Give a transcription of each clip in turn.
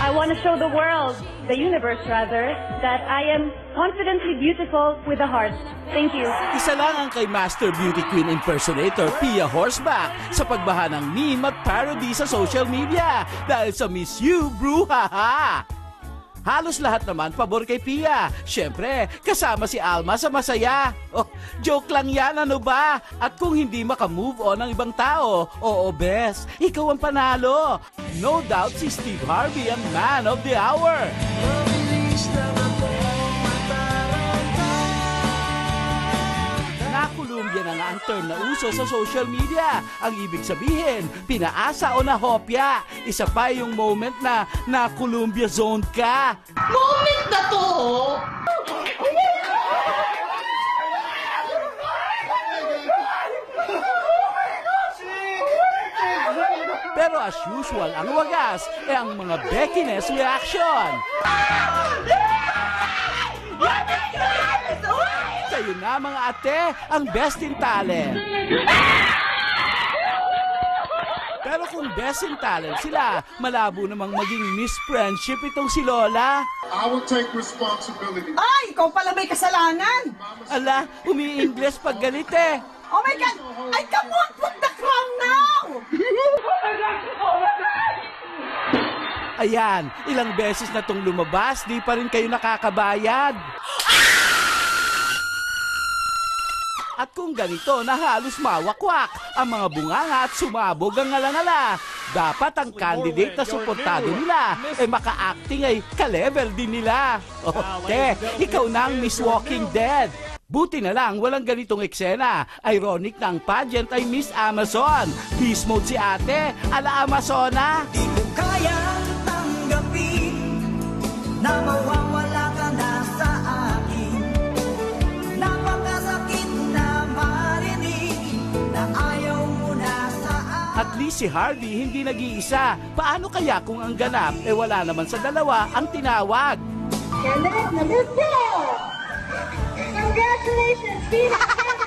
I want to show the world, the universe rather, that I am confidently beautiful with a heart. Thank you. Isa lang ang kay Master Beauty Queen impersonator Pia Horseback sa pagbaha ng meme at parody sa social media dahil sa Miss You, Bruhaha. Halos lahat naman pabor kay Pia. Siyempre, kasama si Alma sa masaya. Oh, joke lang yan, ano ba? At kung hindi makamove on ang ibang tao, oo bes, ikaw ang panalo. No doubt si Steve Harvey ang man of the hour. Nakulumbya na nga ang term na uso sa social media. Ang ibig sabihin, pinaasa o nahopya. Isa pa yung moment na na-Columbia zone ka. Moment na to! Pero as usual, ang wagas ay ang mga Becky-ness reaction. Kayo na mga ate, ang best in talent. Pero kung best in talent sila, malabo namang maging Miss Friendship itong si Lola. I will take responsibility. Ay, ikaw pala may kasalanan! Ala, umi-Ingles pag galit eh. Oh my God! I come on, put the crown now! Ayan, ilang beses na tong lumabas, di pa rin kayo nakakabayad. At kung ganito na halos mawakwak ang mga bunganga at sumabog ang alangala, dapat ang candidate na suportado nila ay maka-acting ay ka-level din nila. O, ikaw na ang Miss Walking Dead. Buti na lang walang ganitong eksena. Ironic na ang pageant ay Miss Amazon. Beast mode si ate, ala Amazona. Di ko kayang tanggapin na mawawala ka na sa akin. Napakasakit na marinig na ayaw mo na sa akin. At least si Harvey hindi nag-iisa. Paano kaya kung ang ganap eh wala naman sa dalawa ang tinawag? Candidate number 4! Congratulations, Pia!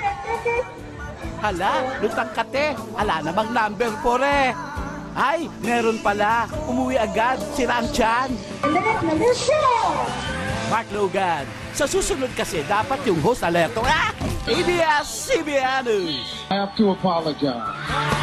Hala, lutang kate. Ala namang number 4 eh. Ay, meron pala. Umuwi agad. Sira ang tiyan. Candidate number 4! Marc Logan. Sa susunod kasi, dapat yung host alerto. ABS-CBN News. I have to apologize.